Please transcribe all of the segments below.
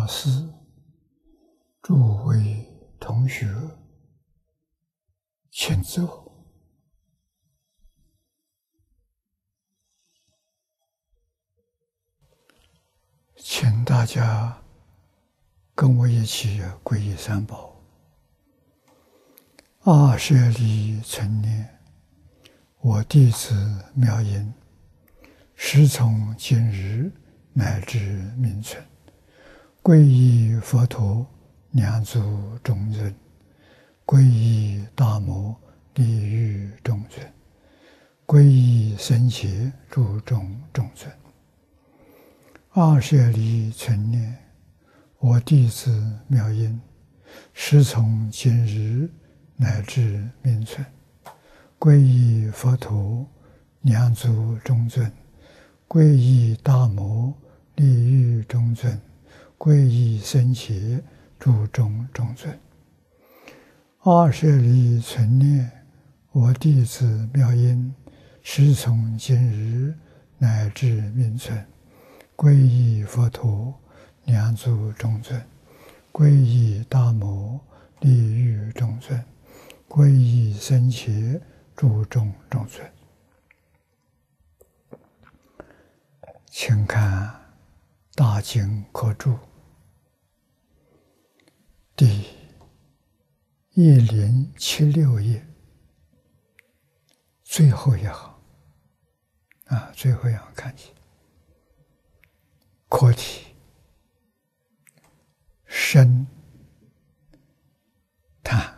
师、诸位同学，请坐。请大家跟我一起皈依三宝。阿舍利存念，我弟子妙音，时从今日乃至明存，皈依佛陀、两足中尊，皈依大摩利欲中尊，皈依僧伽诸众中尊。阿舍利存念，我弟子妙音，时从今日乃至明存，皈依佛陀、两足中尊，皈依大摩利欲中尊，皈依僧伽诸众中尊。阿舍利存念，我弟子妙音，时从今日乃至明存，皈依佛陀、两足中尊，皈依大摩利欲中尊，皈依僧伽诸众中尊。请看大经科注第1076页最后一行最后一行看起，课题深叹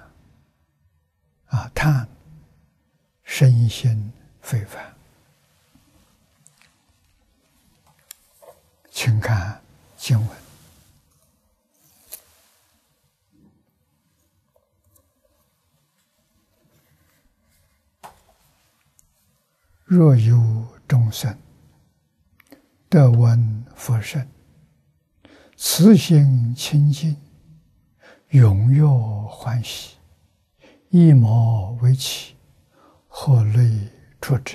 叹身心非凡。请看经文。若有众生得闻佛声，慈心清净，踊跃欢喜，一毛为起，何类出者？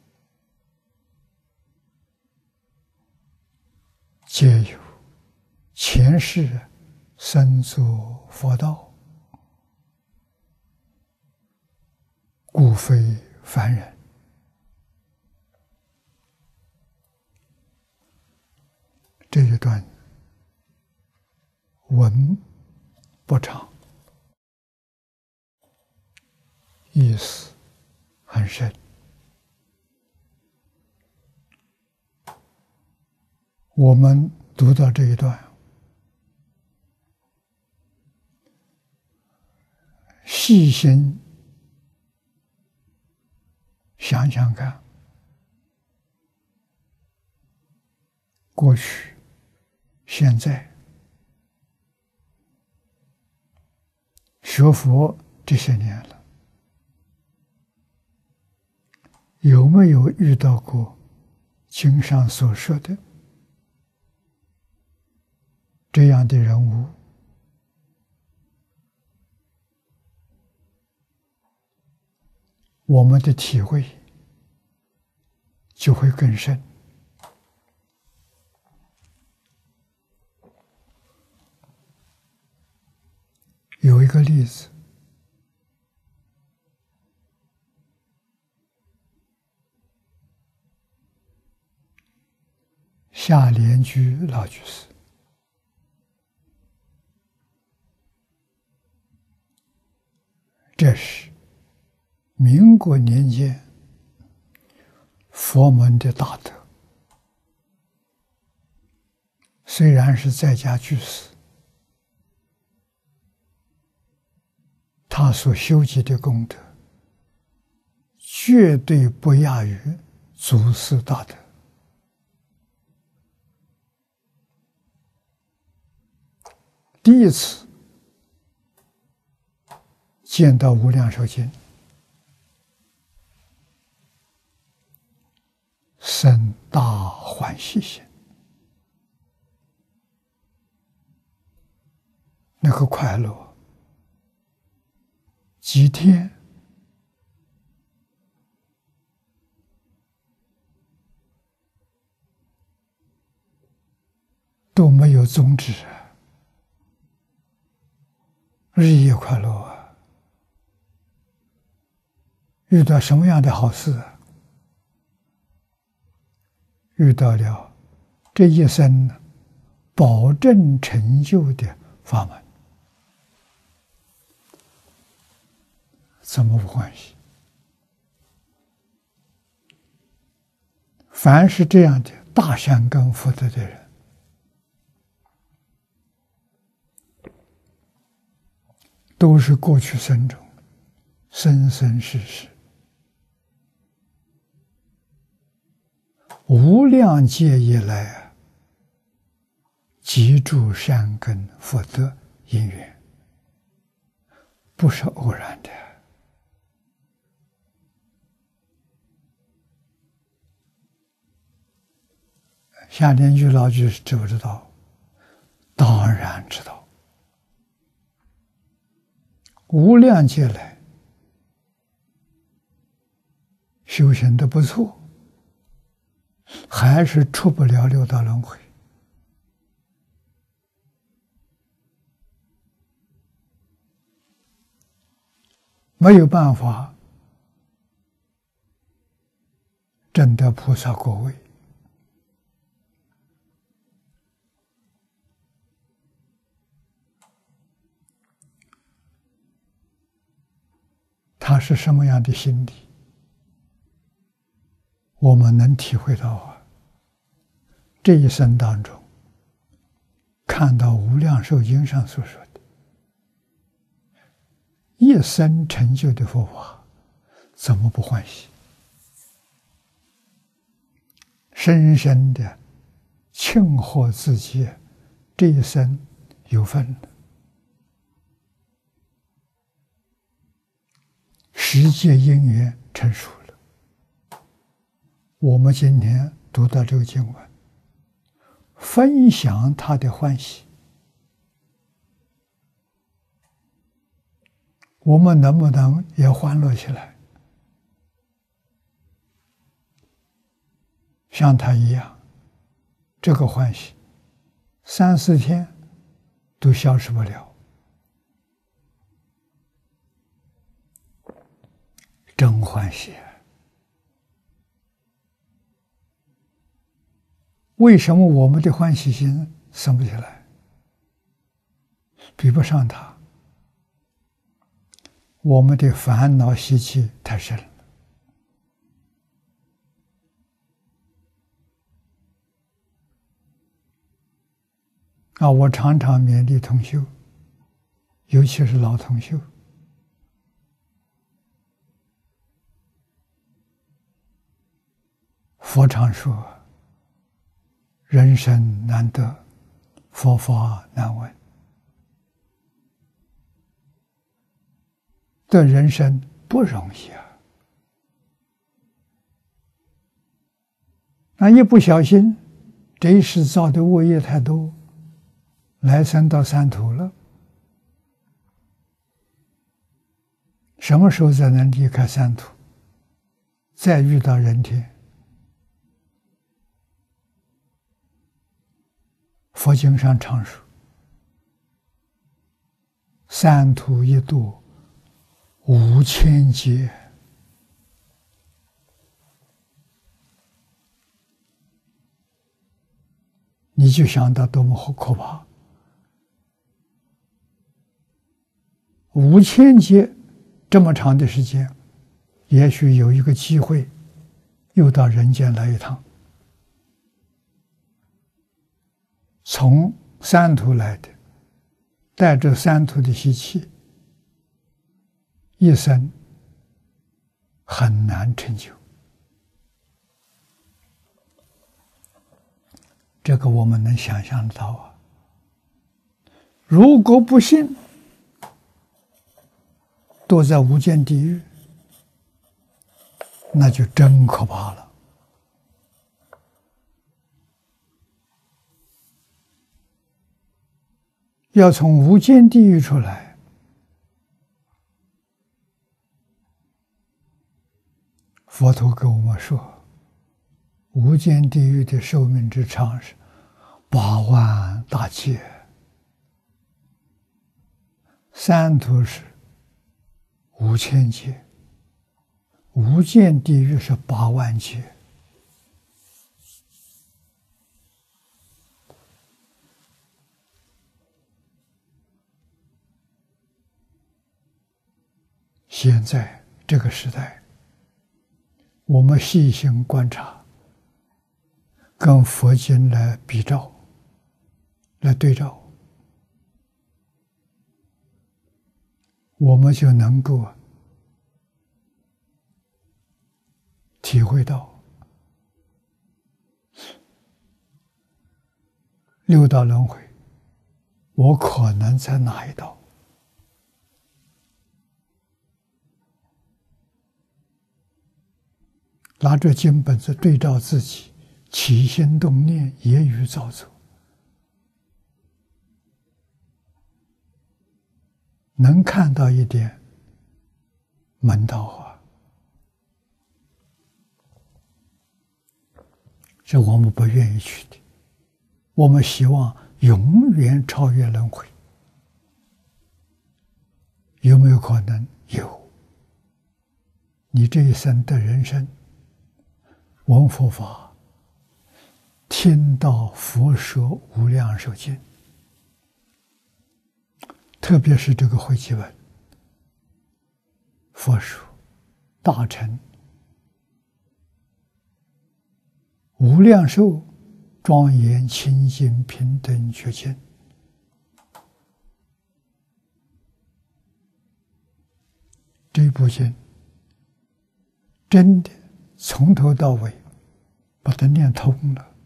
皆有前世生作佛道，故非凡人。这一段文不长，意思很深。我们读到这一段，细心想想看，过去、现在学佛这些年了，有没有遇到过经上所说的这样的人物？我们的体会就会更深。有一个例子，夏莲居老居士，这是民国年间佛门的大德，虽然是在家居士，他所修集的功德绝对不亚于祖师大德。第一次见到无量寿经，生大欢喜心，那个快乐几天都没有终止。 日益快乐啊！遇到什么样的好事啊？遇到了这一生保证成就的法门，怎么不欢喜？凡是这样的大善根福德的人，都是过去生中生生世世无量劫以来啊，积住善根福德因缘，不是偶然的。夏莲居老居士知不知道？当然知道。无量劫来修行的不错，还是出不了六道轮回。没有办法证得菩萨果位。他是什么样的心理，我们能体会到啊。这一生当中，看到《无量寿经》上所说的一生成就的佛法，怎么不欢喜？深深的庆贺自己这一生有份了。世界因缘成熟了，我们今天读到这个经文，分享他的欢喜，我们能不能也欢乐起来，像他一样？这个欢喜3、4天都消失不了。真欢喜！为什么我们的欢喜心生不起来？比不上他。我们的烦恼习气太深了。我常常勉励同修，尤其是老同修，佛常说，人生难得，佛法难闻。的人生不容易啊！一不小心，这一世造的恶业太多，来生到三途了。什么时候才能离开三途，再遇到人天？佛经上常说，三途一度5000劫，你就想到多么可怕！5000劫这么长的时间，也许有一个机会，又到人间来一趟。从三途来的，带着三途的习气，一生很难成就。这个我们能想象得到啊！如果不信，躲在无间地狱，那就真可怕了。要从无间地狱出来，佛陀跟我们说，无间地狱的寿命之长是8万大劫三途是5000劫，无间地狱是8万劫。现在这个时代，我们细心观察，跟佛经来比照，来对照，我们就能够体会到六道轮回，我可能在哪一道？拿着经本子对照自己，起心动念，言语造作，能看到一点门道啊！这我们不愿意去的，我们希望永远超越轮回，有没有可能？有。你这一生的人生，闻佛法，听到佛说无量寿经，特别是这个会集文，佛说大乘无量寿庄严清净平等觉经，这部经真的从头到尾把它念通了，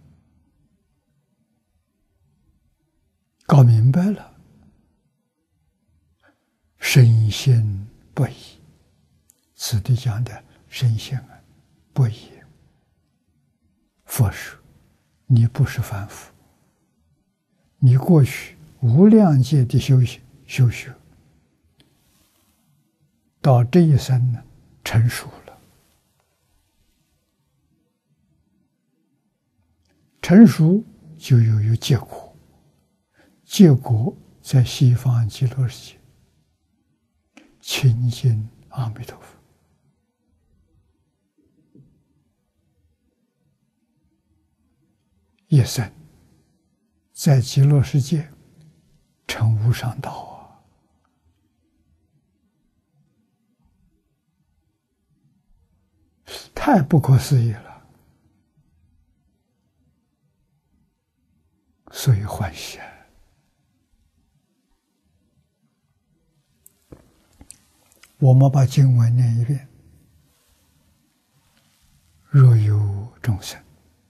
搞明白了，深信不疑。此地讲的深信啊，不疑。佛说，你不是凡夫，你过去无量劫的修学，到这一生呢，成熟了。成熟就有结果，结果在西方极乐世界亲近阿弥陀佛。一生在极乐世界成无上道啊！太不可思议了，所以欢喜啊！我们把经文念一遍：若有众生。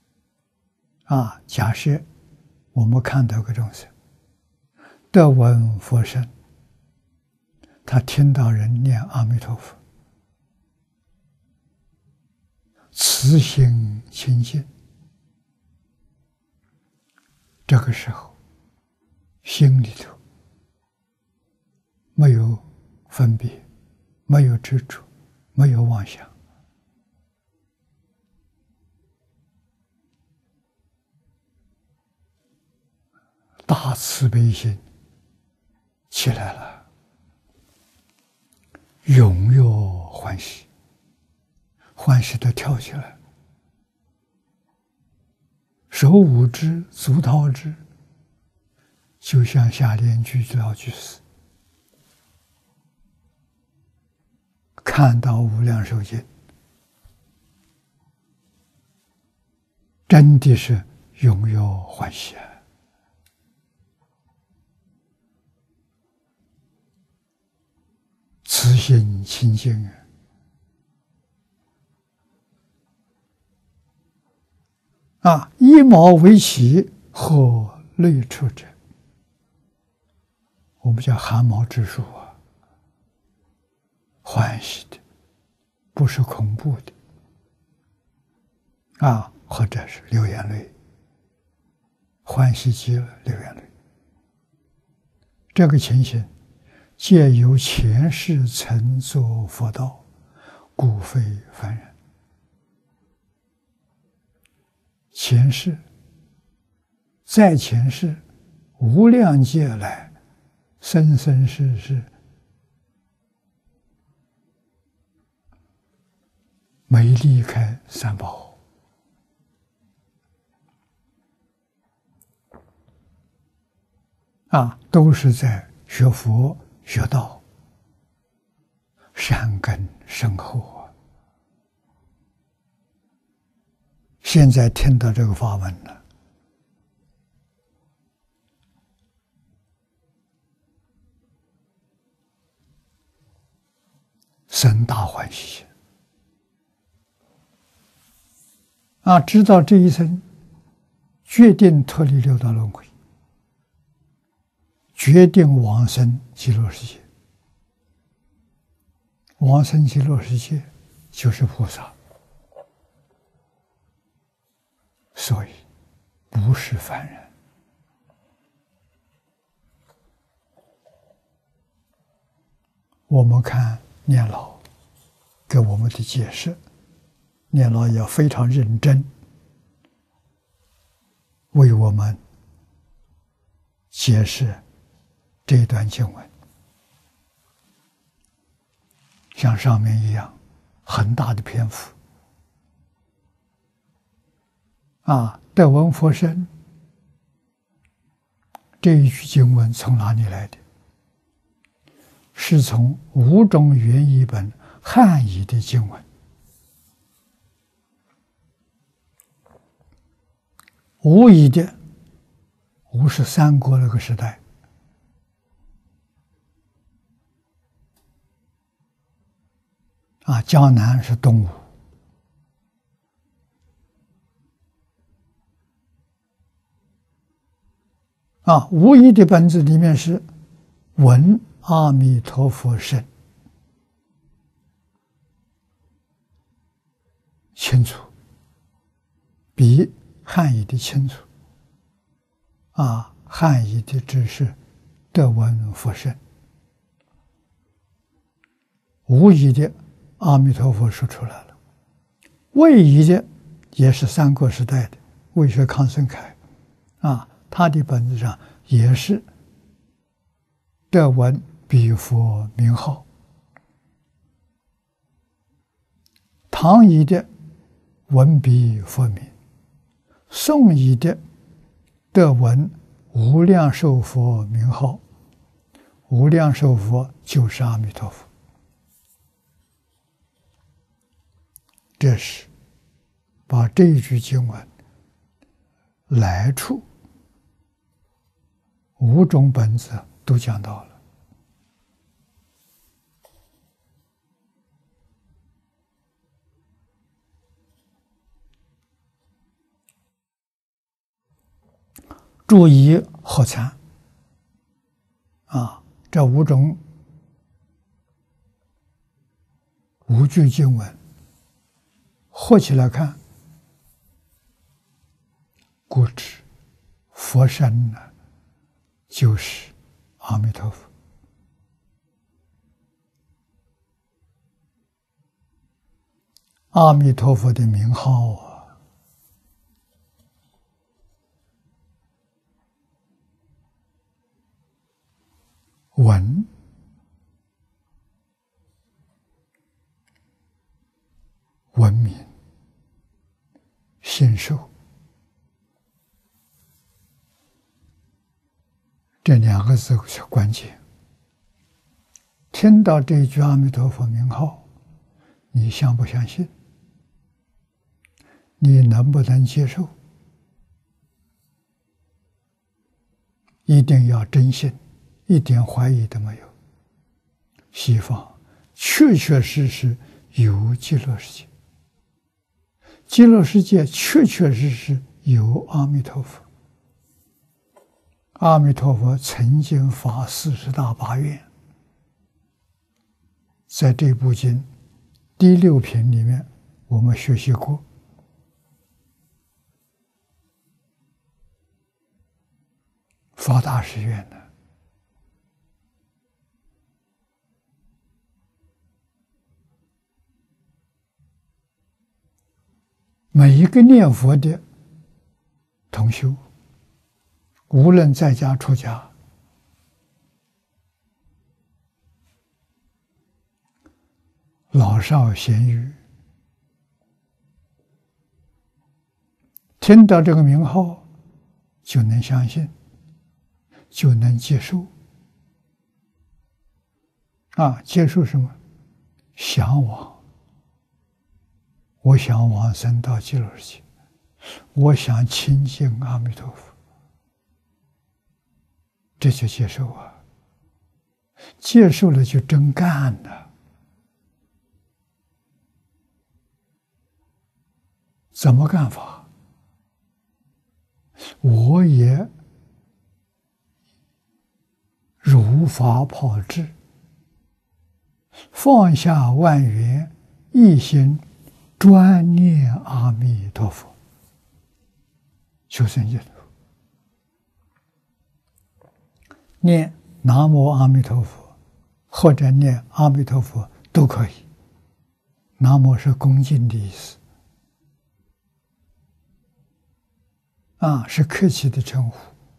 假设我们看到个众生得闻佛声，他听到人念阿弥陀佛，慈心清净，这个时候心里头没有分别，没有执着，没有妄想，大慈悲心起来了，踊跃欢喜，欢喜的跳起来，手舞之，足蹈之，就像下莲居老居士看到无量寿经，真的是踊跃欢喜啊！慈心清净啊！一毛为起，何类出者？我们叫汗毛直竖啊，欢喜的，不是恐怖的或者是流眼泪，欢喜极了，流眼泪。这个情形借由前世曾作佛道，故非凡人。前世，在前世无量劫来，生生世世没离开三宝。都是在学佛学道，善根深厚啊。现在听到这个法文了，生大欢喜知道这一生决定脱离六道轮回，决定往生极乐世界。往生极乐世界就是菩萨，所以不是凡人。我们看念老给我们的解释，念老也非常认真为我们解释这段经文，像上面一样很大的篇幅得闻佛身这一句经文从哪里来的？是从五种原译本汉译的经文。吴译的，吴是三国那个时代江南是东吴。吴译的本子里面是闻阿弥陀佛声，清楚，比汉译的清楚。汉译的只是得闻佛声，吴译的阿弥陀佛说出来了。魏译的也是三国时代的魏学康生楷他的本子上也是得闻彼佛名号。唐译的闻彼佛名，宋译的得闻无量寿佛名号。无量寿佛就是阿弥陀佛。这是把这一句经文来处五种本子都讲到了。注意合参这五种五句经文合起来看，故知佛身呢就是阿弥陀佛。阿弥陀佛的名号闻闻名信受，这两个字是关键。听到这句阿弥陀佛名号，你相不相信？你能不能接受？一定要真信，一点怀疑都没有。西方确确实实有极乐世界，极乐世界确确实实有阿弥陀佛。阿弥陀佛曾经发40大八愿，在这部经第6品里面我们学习过。发大誓愿的，每一个念佛的同修，无论在家出家，老少咸愚， 听到这个名号，就能相信，就能接受。接受什么？向往。我想往生到极乐世界，我想亲近阿弥陀佛，这就接受啊。接受了就真干了。怎么干法？我也如法炮制，放下万缘，一心专念阿弥陀佛，求生净土。念南无阿弥陀佛，或者念阿弥陀佛都可以。南无是恭敬的意思，是客气的称呼。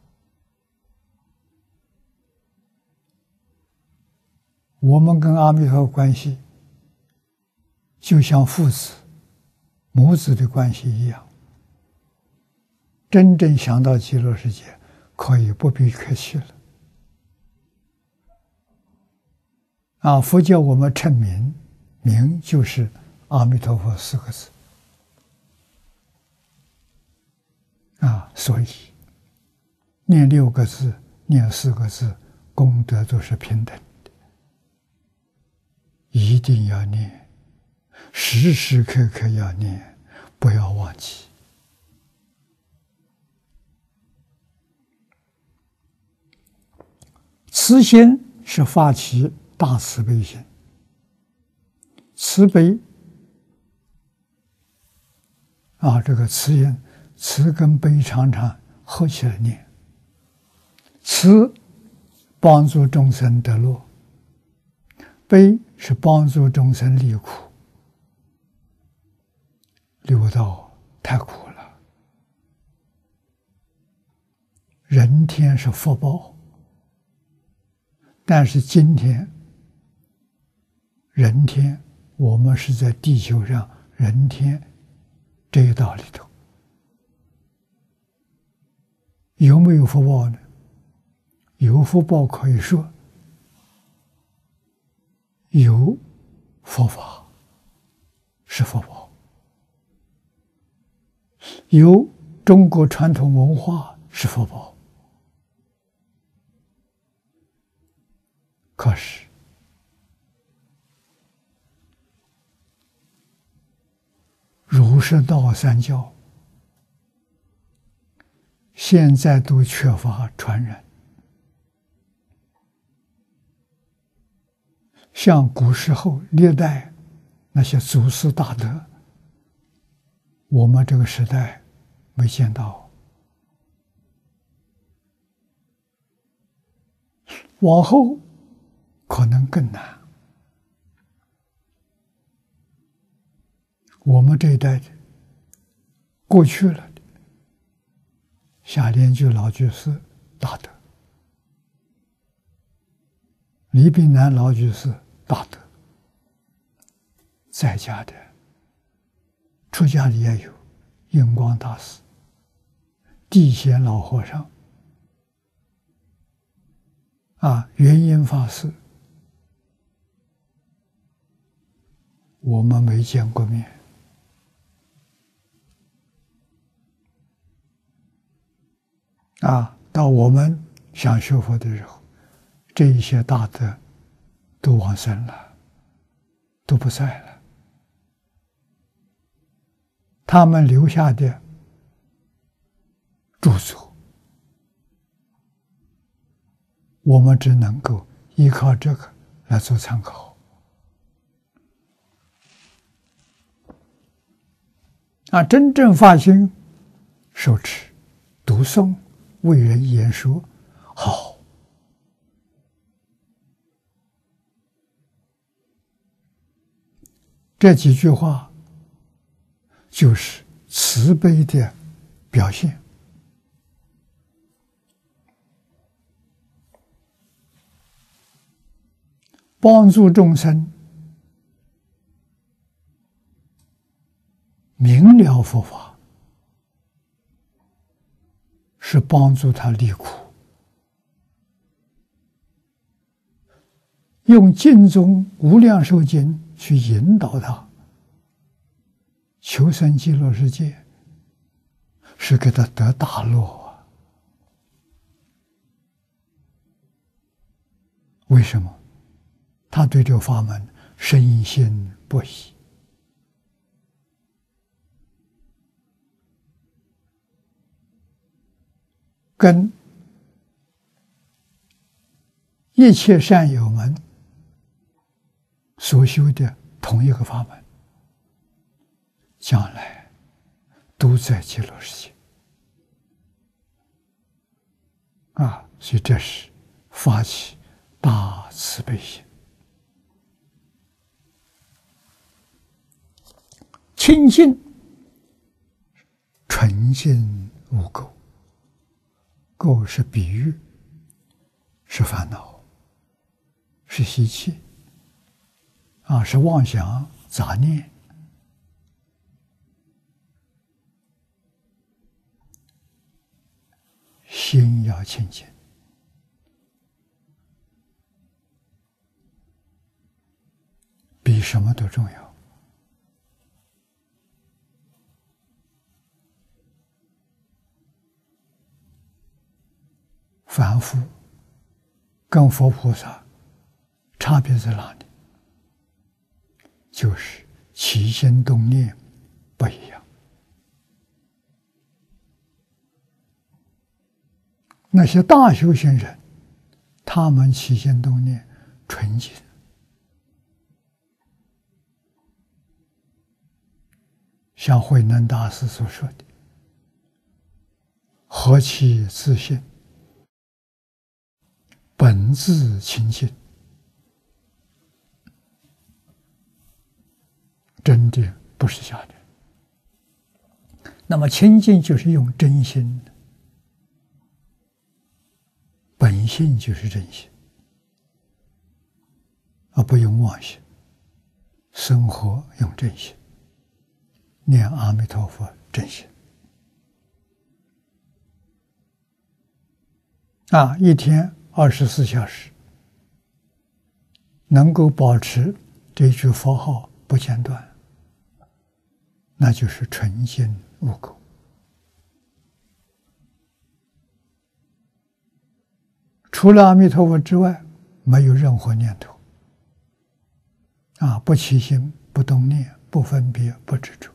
我们跟阿弥陀佛关系，就像父子、母子的关系一样。真正想到极乐世界，可以不必客气了。佛教我们称名，名就是阿弥陀佛4个字。所以念6个字，念4个字，功德都是平等的。一定要念，时时刻刻要念，不要忘记。慈心是发起大慈悲心，慈悲这个慈心，慈跟悲常常合起来念。慈帮助众生得乐，悲是帮助众生离苦。六道太苦了，人天是福报，但是今天人天，我们是在地球上人天这一道里头，有没有福报呢？有福报可以说有佛法是福报，有中国传统文化是福报。可是儒释道三教现在都缺乏传人，像古时候历代那些祖师大德，我们这个时代没见到，往后可能更难。我们这一代过去了的夏莲居老居士大德，李炳南老居士大德，在家的出家的也有印光大师、地显老和尚圆音法师，我们没见过面。到我们想学佛的时候，这一些大德都往生了，都不在了。他们留下的著作，我们只能够依靠这个来做参考。真正发心受持、读诵、为人言说，好，这几句话就是慈悲的表现。帮助众生明了佛法， 是帮助他离苦，用经中无量寿经去引导他求生极乐世界，是给他得大乐啊！为什么？他对这个法门深信不疑，跟一切善友们所修的同一个法门，将来都在极乐世界啊！所以这是发起大慈悲心，清净纯净无垢，垢是比喻，是烦恼，是习气啊，是妄想杂念。心要清净，比什么都重要。凡夫跟佛菩萨差别在哪里？就是起心动念不一样。那些大修行人，他们起心动念纯净，像慧能大师所说的“何其自信，本自清净”，真的不是假的。那么清净就是用真心的，本性就是真心，而不用妄心。生活用真心，念阿弥陀佛真心啊！一天24小时能够保持这句佛号不间断，那就是纯净无垢。除了阿弥陀佛之外，没有任何念头啊，不起心，不动念，不分别，不执着，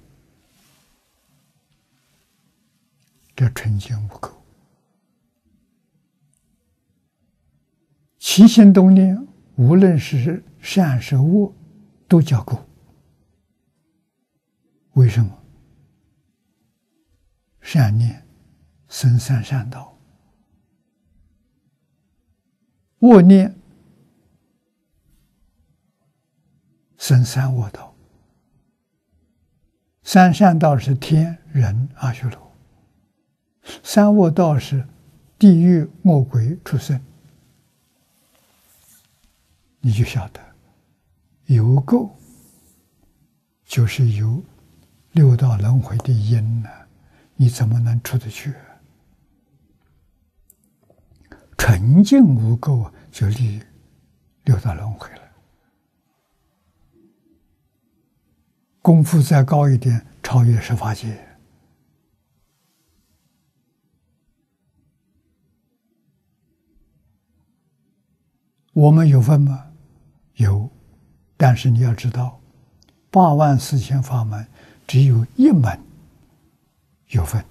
这纯净无垢。起心动念，无论是善是恶，都叫垢。为什么？善念生三善道，恶念生三恶道。三善道是天人阿修罗，三恶道是地狱恶鬼畜生。你就晓得有垢就是有六道轮回的因呢，你怎么能出得去？纯净无垢就离六道轮回了。功夫再高一点，超越十法界。我们有分吗？有，但是你要知道，84000法门只有一门有分，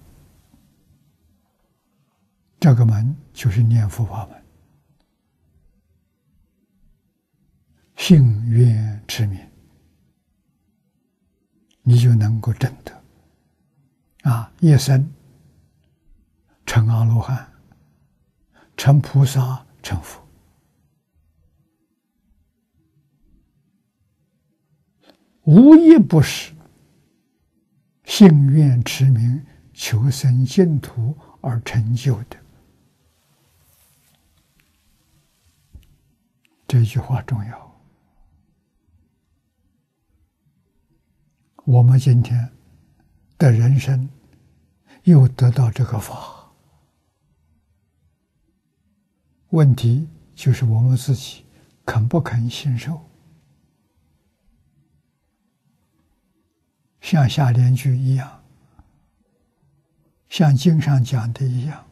这个门就是念佛法门，信愿持名，你就能够证得一生成阿罗汉，成菩萨，成佛。无一不是信愿持名求生净土而成就的。这句话重要。我们今天的人生又得到这个法， 问题就是我们自己肯不肯信受。像下联句一样，像经上讲的一样，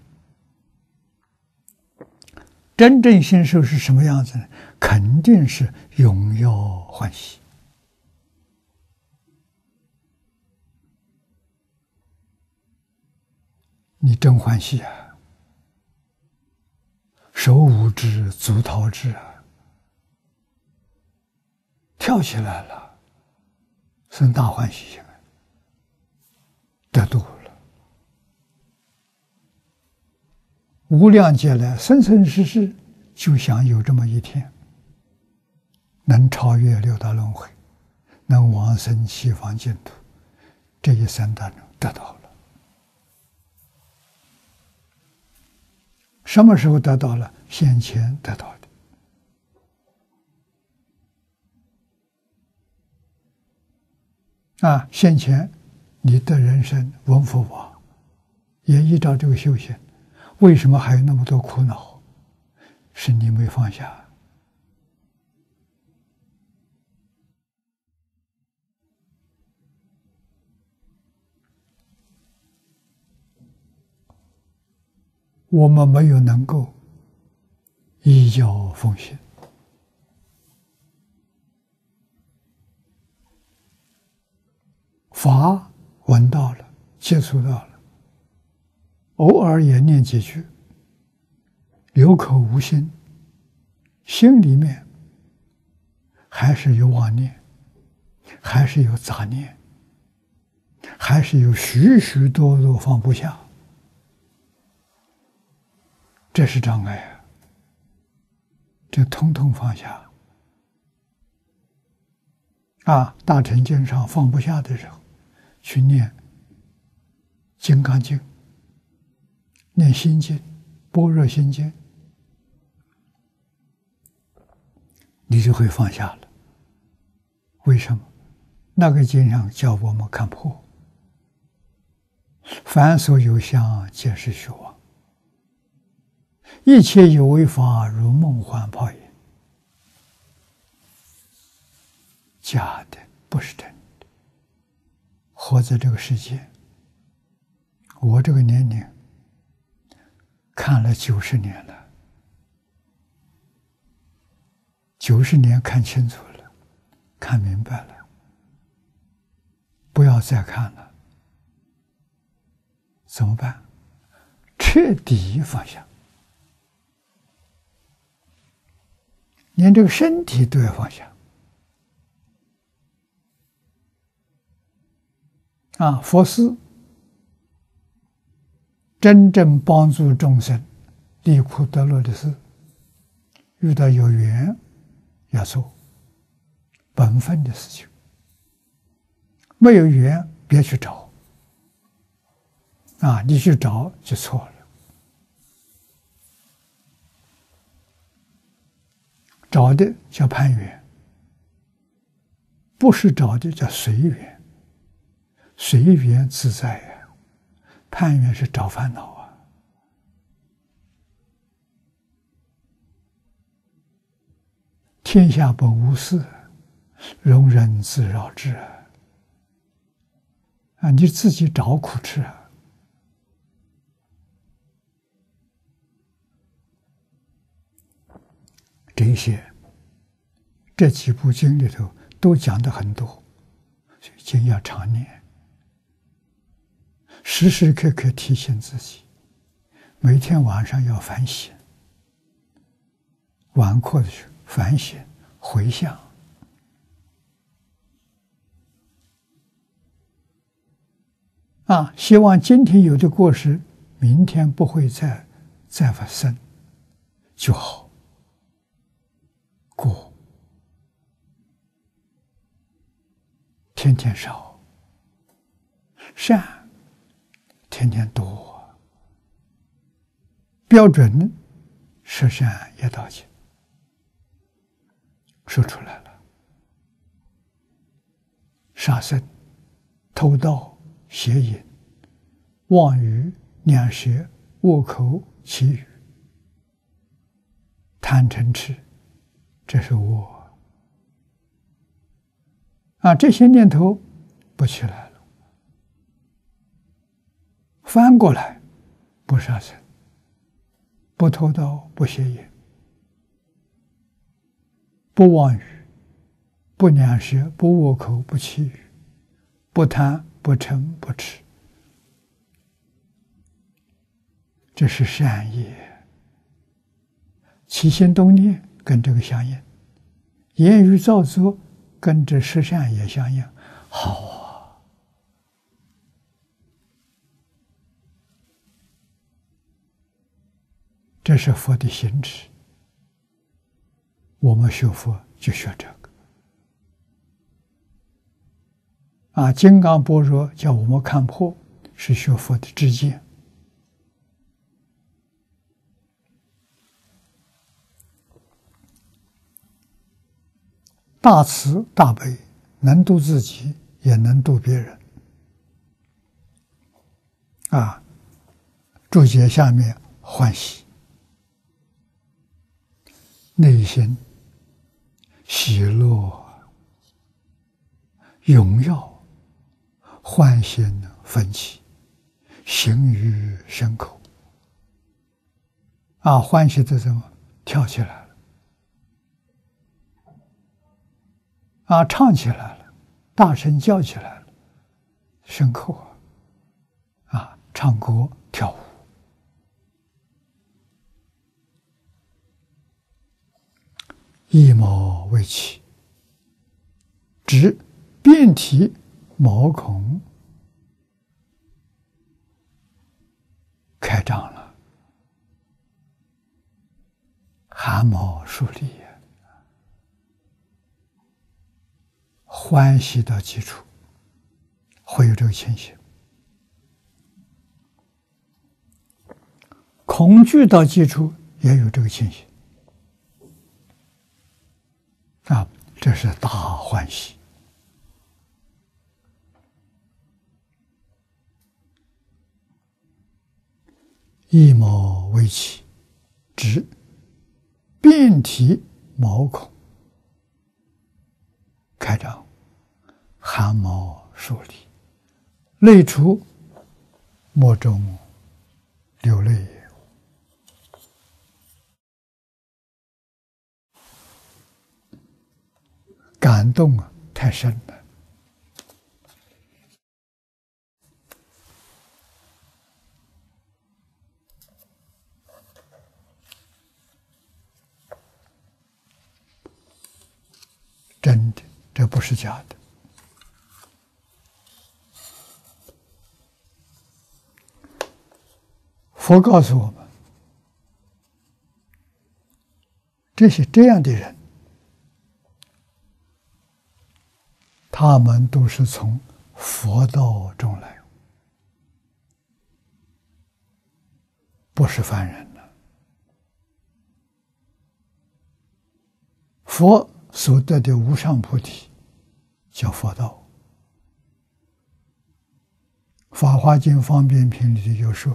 真正信受是什么样子呢？肯定是荣耀欢喜。你真欢喜啊，手舞之，足蹈之啊，跳起来了，生大欢喜，得度了。无量劫来，生生世世就想有这么一天，能超越六道轮回，能往生西方净土，这一生当中得到了。什么时候得到了？先前得到的。先前你的人生闻佛法，也依照这个修行，为什么还有那么多苦恼？是你没放下。我们没有能够依教奉行，法闻到了，接触到了，偶尔也念几句，有口无心，心里面还是有妄念，还是有杂念，还是有许许多多放不下，这是障碍啊！这统统放下大乘经上放不下的时候，去念《金刚经》、念《心经》、《般若心经》，你就会放下了。为什么？那个经上叫我们看破，凡所有相，皆是虚妄。一切有为法，如梦幻泡影，假的，不是真的。活在这个世界，我这个年龄看了90年了，90年看清楚了，看明白了，不要再看了，怎么办？彻底放下。连这个身体都要放下佛事真正帮助众生离苦得乐的事，遇到有缘要做本分的事情，没有缘别去找你去找就错了。找的叫攀缘，不是找的叫随缘。随缘自在呀，攀缘是找烦恼啊。天下本无事，庸人自扰之你自己找苦吃啊。这几部经里头都讲得很多，所以经要常念，时时刻刻提醒自己，每天晚上要反省，晚课的时候反省回向希望今天有的过失，明天不会再发生就好。过天天少，善天天多，标准十善业道经说出来了。杀生、偷盗、邪淫、妄语、两舌、恶口、绮语，这些业障，一切贪嗔痴，这是我这些念头不起来了，翻过来，不杀生，不偷盗，不邪淫，不妄语，不两舌，不恶口，不绮语，不贪，不嗔，不痴，这是善业。起心动念跟这个相应，言语造作跟这十善也相应，好啊！这是佛的心智。我们学佛就学这个金刚般若叫我们看破，是学佛的知见。大慈大悲，能度自己，也能度别人。注解下面欢喜，内心喜乐，荣耀，欢欣奋起，行于身口。欢喜的什么？跳起来了，唱起来了，大声叫起来了，身口唱歌跳舞。一毛为起，指遍体毛孔开张了，汗毛竖立，欢喜的基础会有这个情形。恐惧的基础也有这个情形。这是大欢喜。一毛为起，指遍体毛孔开张，汗毛竖立，泪出目中流泪。感动太深了。真的，这不是假的。佛告诉我们，这样的人，他们都是从佛道中来，不是凡人了。佛所得的无上菩提叫佛道。《法华经·方便品》里就说：“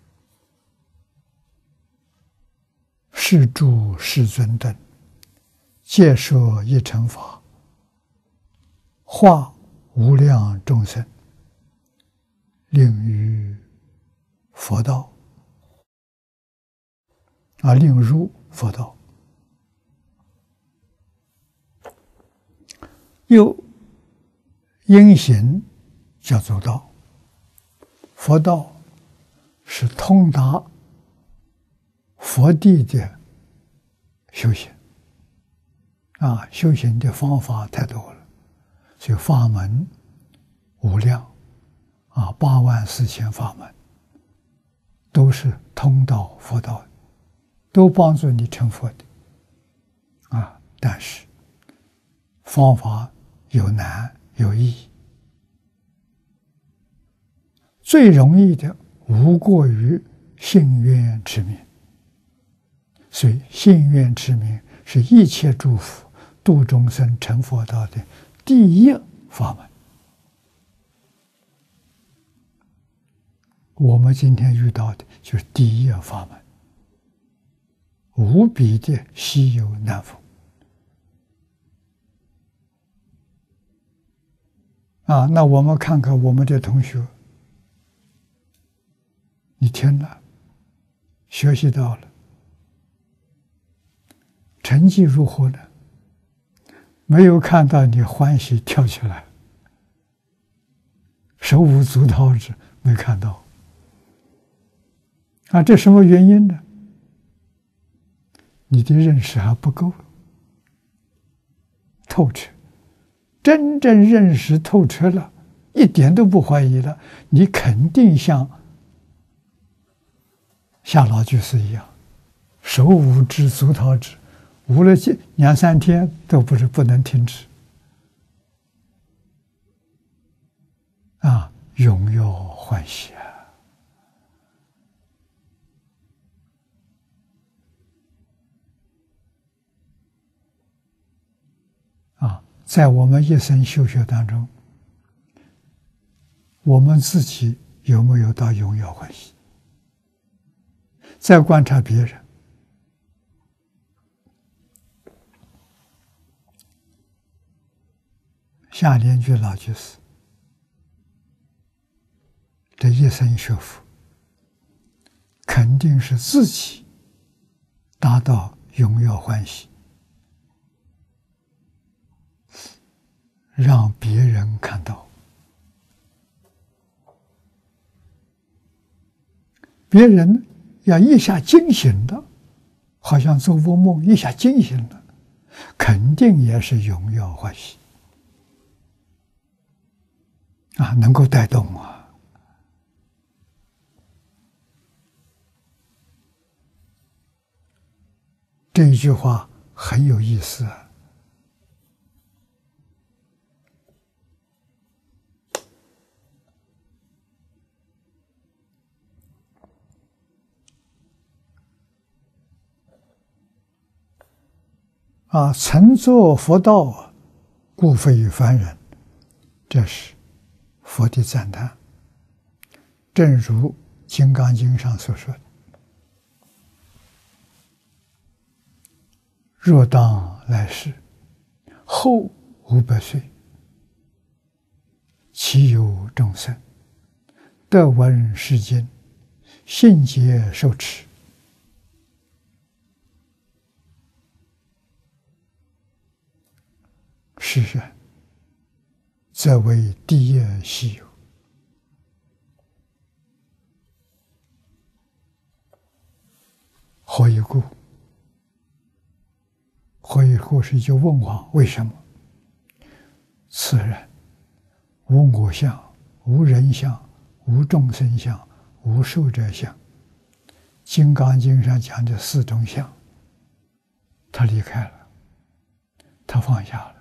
是诸世尊等，皆说一乘法，化无量众生，令于佛道。”令入佛道。又因行叫做道。佛道是通达佛地的修行修行的方法太多了，所以法门无量84000法门，都是通到佛道的，都帮助你成佛的但是方法有难有易，最容易的无过于信愿持名。所以信愿持名是一切诸佛度众生成佛道的第一法门。我们今天遇到的就是第一法门。 无比的稀有难逢。那我们看看我们的同学，你听了，学习到了，成绩如何呢？没有看到你欢喜跳起来，手舞足蹈之，没看到。这什么原因呢？你的认识还不够透彻。真正认识透彻了，一点都不怀疑了，你肯定像夏老居士一样，手舞之足蹈之，舞了2、3天都不能停止。荣耀欢喜在我们一生修学当中，我们自己有没有到荣耀欢喜？再观察别人，夏莲居老居士这一生学佛，肯定是自己达到荣耀欢喜，让别人看到，别人要一下惊醒了，好像做噩梦，一下惊醒了，肯定也是荣耀欢喜能够带动这一句话很有意思曾作佛道，故非凡人，这是佛的赞叹。正如《金刚经》上所说的：若当来世，后500岁，其有众生得闻是经，信解受持，是人，则为第一希有。何以故？何以故是一句问话，为什么？此人无我相，无人相，无众生相，无寿者相。《金刚经》上讲的4种相，他离开了，他放下了。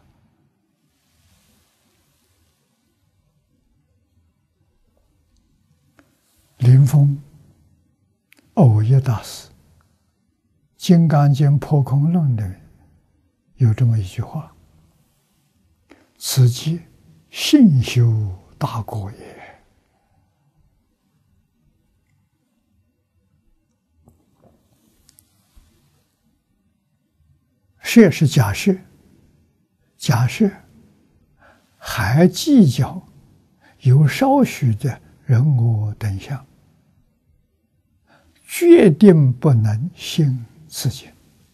临风偶一大师《金刚经破空论》里有这么一句话：此即信修大果也。设是假设，假设还计较有少许的人我等相，决定不能信此经。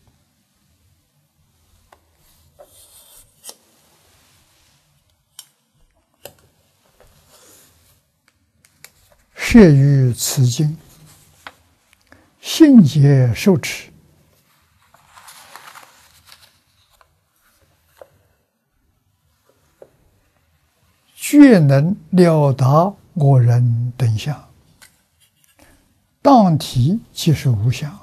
摄于此经，信解受持，决能了达我人等相，当体即是无相。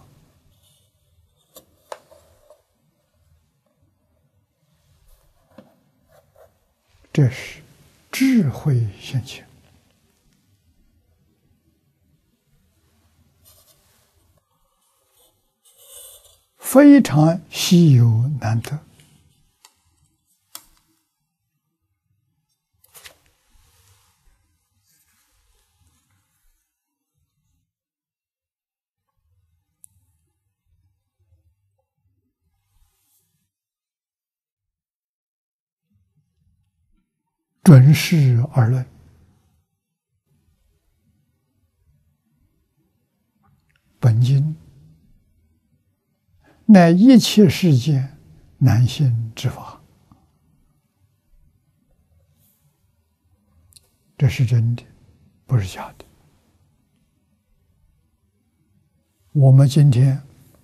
这是智慧现前，非常稀有难得。 准事而论，本经乃一切世间难信之法，这是真的，不是假的。我们今天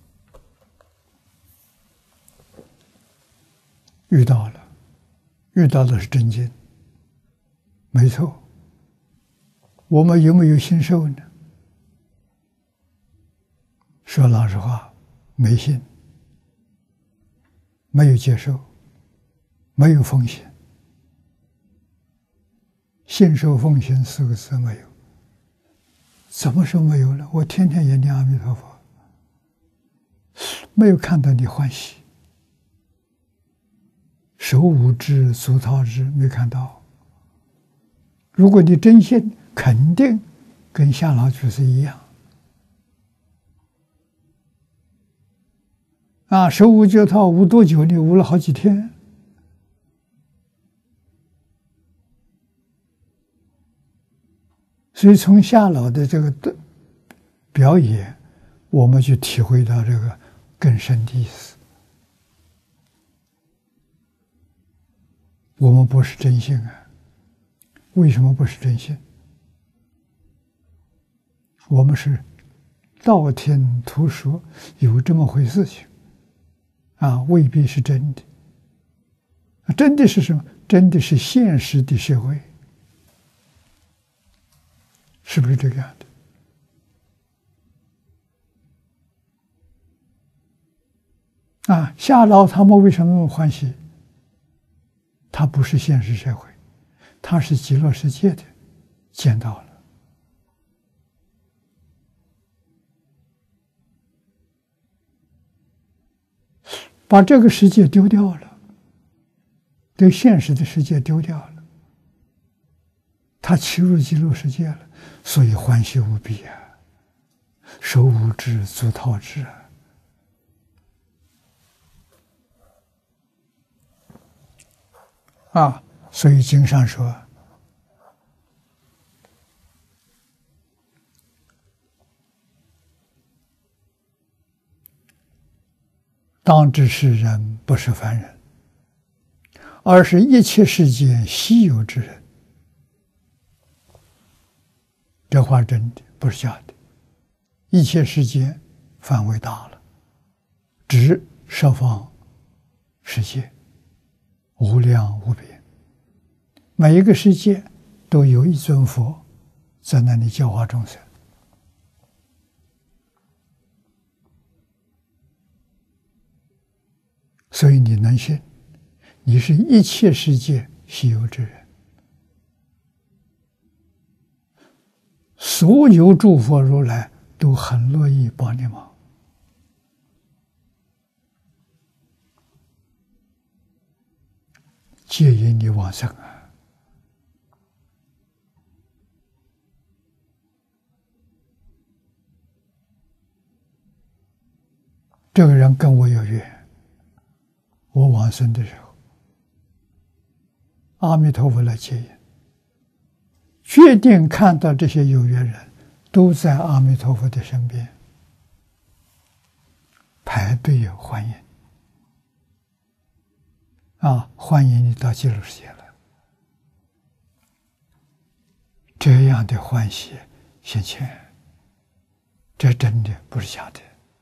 遇到的是真经，没错。我们有没有信受呢？说老实话，没信，没有接受，没有奉行。信受奉行四个字没有，怎么说没有了？我天天也念阿弥陀佛，没有看到你欢喜，手舞之，足蹈之，没看到。如果你真信，肯定跟夏老居士一样。手舞脚蹈舞多久？你舞了好几天。所以从夏老的这个表演，我们就体会到这个更深的意思。我们不是真信啊，为什么不是真信？我们是道听途说，有这么回事情未必是真的。真的是什么？真的是现实的社会，是不是这个样的？夏老他们为什么那么欢喜？他不是现实社会，他是极乐世界的见到了。把这个世界丢掉了，对现实的世界丢掉了，他骑入极乐世界了，所以欢喜无比手舞之，足蹈之所以经上说，当知是人不是凡人，而是一切世间稀有之人。这话真的，不是假的。一切世间范围大了，指十方世界，无量无边。每一个世界都有一尊佛在那里教化众生。所以你能信，你是一切世界稀有之人。所有诸佛如来都很乐意帮你忙，接引你往生这个人跟我有缘，我往生的时候，阿弥陀佛来接引，决定看到这些有缘人都在阿弥陀佛的身边排队欢迎欢迎你到极乐世界来。这样的欢喜现前，这真的不是假的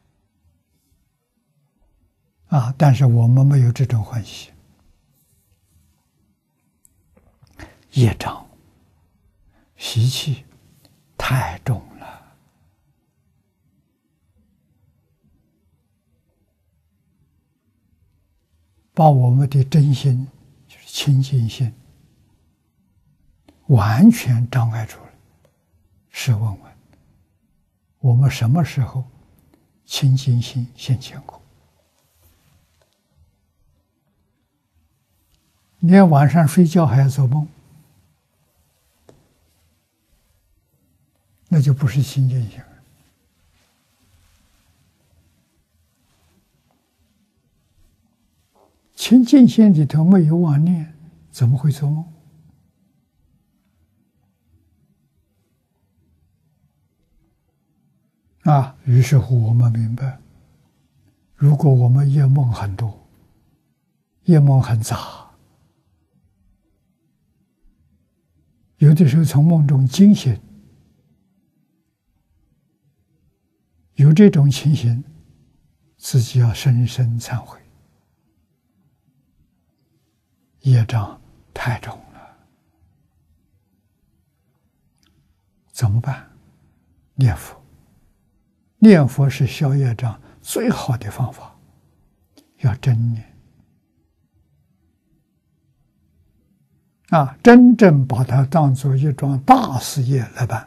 但是我们没有这种欢喜，业障习气太重了，把我们的真心，就是清净心，完全障碍住了。试问问，我们什么时候清净心现前过？连晚上睡觉还要做梦，那就不是清净心了。清净心里头没有妄念，怎么会做梦？ 于是乎我们明白，如果我们夜梦很多，夜梦很杂，有的时候从梦中惊醒，有这种情形，自己要深深忏悔，业障太重了，怎么办？念佛。念佛是消业障最好的方法，要真念真正把它当作一桩大事业来办。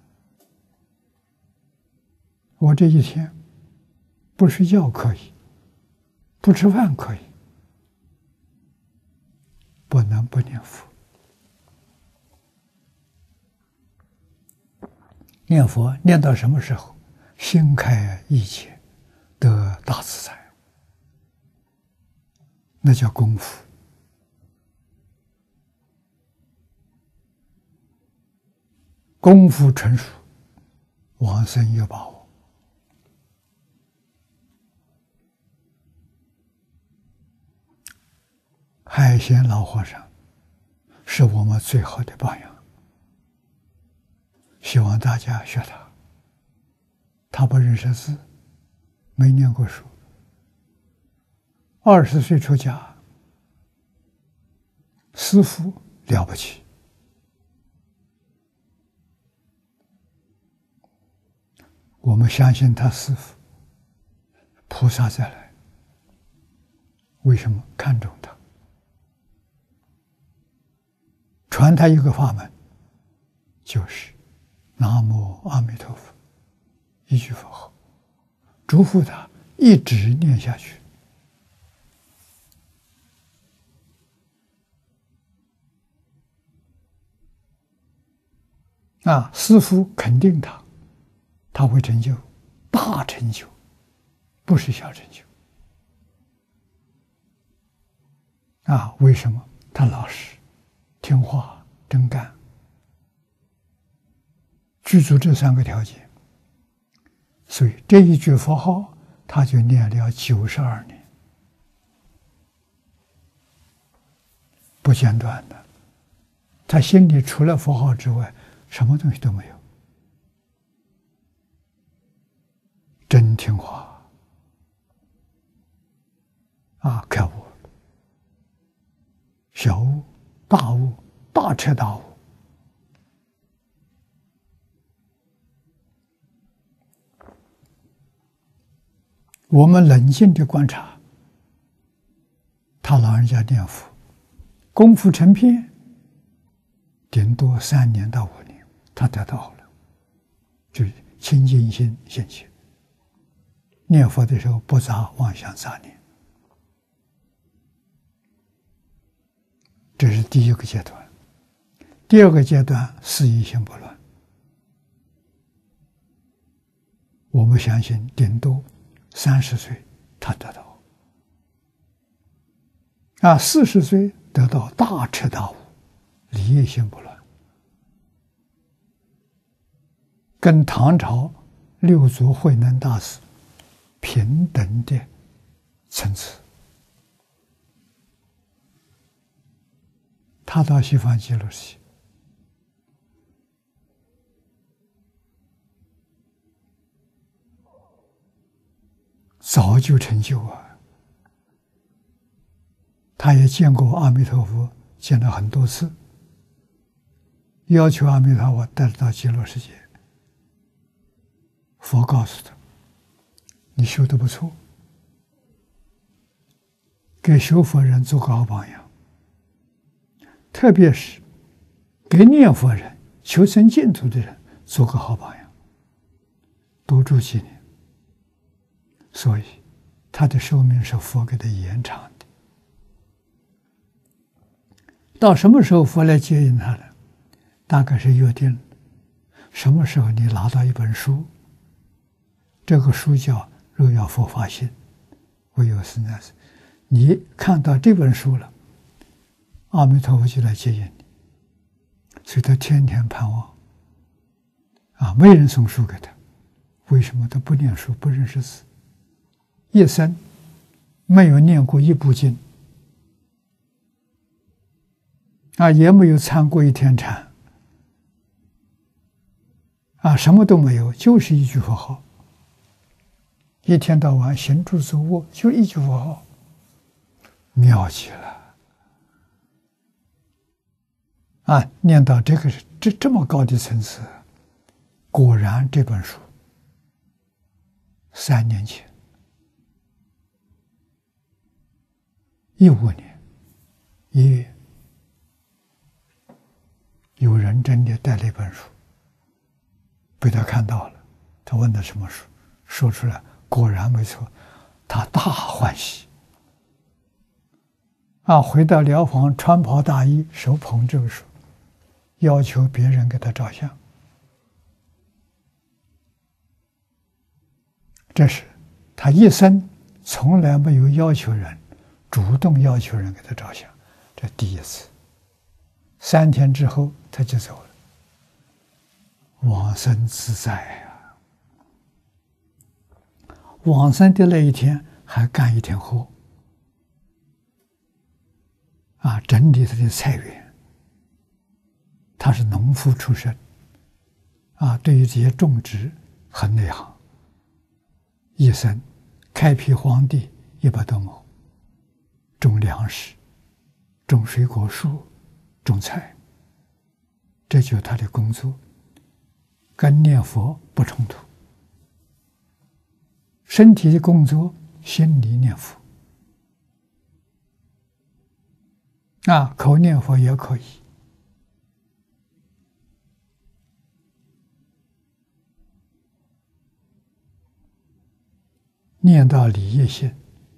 我这一天不睡觉可以，不吃饭可以，不能不念佛。念佛念到什么时候？心开意解，得大自在，那叫功夫。功夫成熟，往生有把握。海贤老和尚是我们最好的榜样，希望大家学他。他不认识字，没念过书，20岁出家，师父了不起。我们相信他师父，菩萨再来。为什么看重他？传他一个法门，就是南无阿弥陀佛，一句佛号，嘱咐他一直念下去。师父肯定他，他会成就大成就，不是小成就。为什么？他老实、听话、真干，具足这3个条件，所以这一句佛号他就念了92年，不间断的。他心里除了佛号之外，什么东西都没有，真听话开悟，小悟、大悟、大彻大悟。我们冷静地观察，他老人家念佛，功夫成片，顶多3年到5年，他得到了，就是清净心现起。念佛的时候不杂妄想杂念，这是第一个阶段。第二个阶段，事意心不乱。我们相信顶多30岁他得到，40岁得到大彻大悟，理业心不乱，跟唐朝六祖慧能大师平等的层次。他到西方极乐世界，早就成就他也见过阿弥陀佛，见了很多次，要求阿弥陀佛带他到极乐世界。佛告诉他，你修得不错，给修佛人做个好榜样，特别是给念佛人、求生净土的人做个好榜样，多住几年。所以他的寿命是佛给他延长的。到什么时候佛来接引他呢？大概是约定什么时候你拿到一本书，这个书叫《若要佛法心》，唯有是那是你看到这本书了，阿弥陀佛就来接引你。所以他天天盼望没人送书给他， 为什么他不念书、不认识字？一生没有念过一部经，也没有参过一天禅，什么都没有，就是一句佛号，一天到晚行住坐卧就一句佛号，妙极了！念到这个这么高的层次，果然这本书3年前15年1月，有人真的带了一本书，被他看到了，他问他什么书，说出来，果然没错，他大欢喜。回到疗房，穿袍大衣，手捧这个书，要求别人给他照相。这是他一生从来没有要求人，主动要求人给他照相，这第一次。3天之后他就走了，往生自在呀！往生的那一天还干一天活，整理他的菜园。他是农夫出身，对于这些种植很内行。一生开辟荒地100多亩，种粮食，种水果树，种菜，这就是他的工作，跟念佛不冲突。身体的工作，心里念佛，口念佛也可以。念到理业性，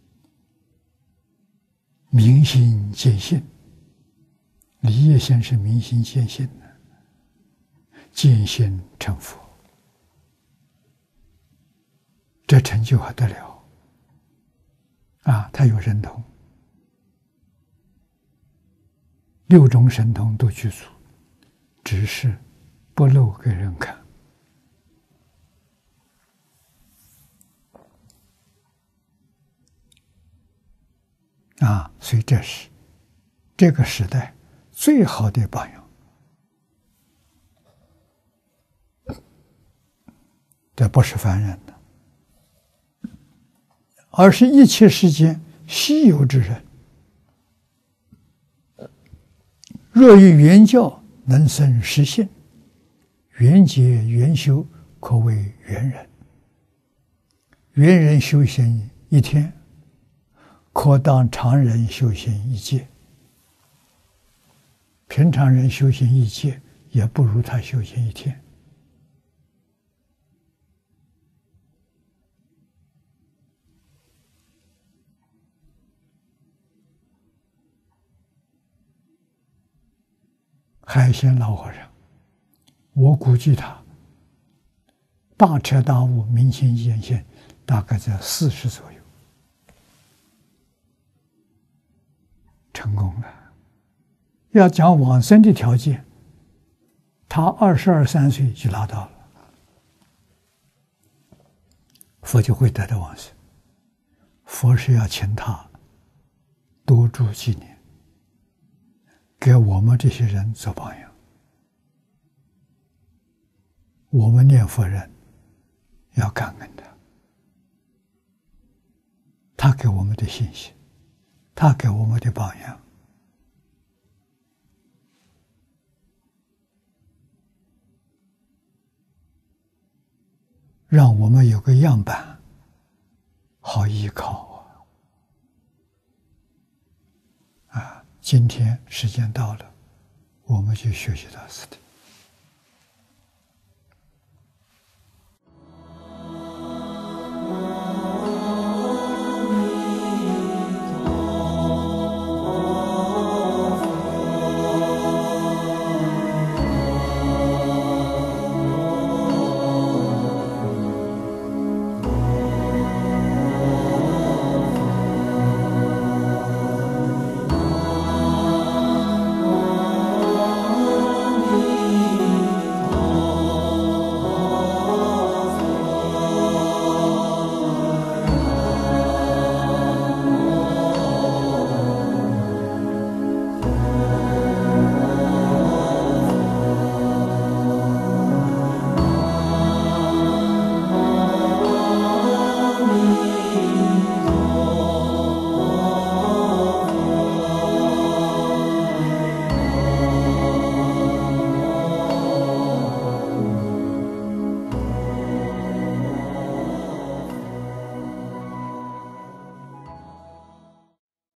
明心见性。理业性是明心见性的，见性成佛，这成就还得了他有神通，6种神通都具足，只是不露给人看。所以这是这个时代最好的榜样。这不是凡人的，而是一切世间稀有之人。若于圆教能生实性，圆觉圆修，可谓圆人。圆人修行1天，可当常人修行1劫。平常人修行1劫，也不如他修行1天。海鲜老和尚，我估计他大彻大悟、明心见性，大概在40左右，成功了。要讲往生的条件，他22、23岁就拿到了，佛就会得到往生。佛是要请他多住几年，给我们这些人做榜样。我们念佛人要感恩他，他给我们的信心，他给我们的榜样。让我们有个样板，好依靠今天时间到了，我们就学习到此地。